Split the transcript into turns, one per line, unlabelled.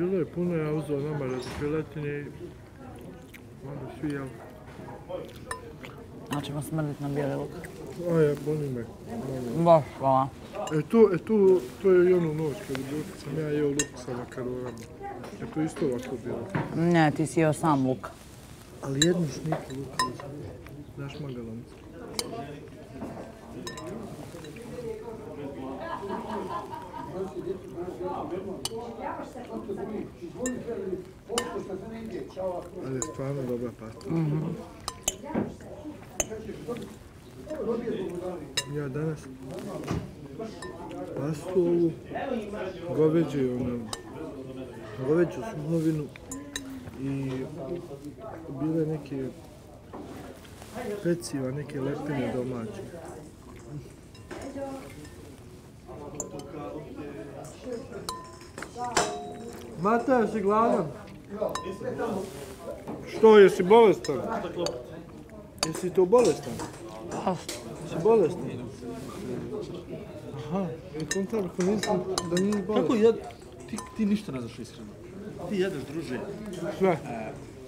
bilo je puno, ja uzeo nama piletine i onda svi jel.
A ćemo smrditi na bijeli luk.
Ja, boli me.
Baš, hvala.
To je i onu noć kad sam ja jeo luk sa makaronama. To isto ovako bilo.
Ne, ti si jeo sam luk.
Ali jednu šnitu luka, znaš magalanicu. Ali je stvarno dobra pasta. Ja danas pastu ovu goveđu sunovinu i bile neke peciva, neke lepine domaće. Mata, jesi gladan? Što, jesi bolestan? Jesi to bolestan? Jesi bolestan? Aha, i kontar, ako nisam da nisi bolestan.
Kako jed... Ti ništa ne znaš iskreno. Ti jedeš, druže.
Sve.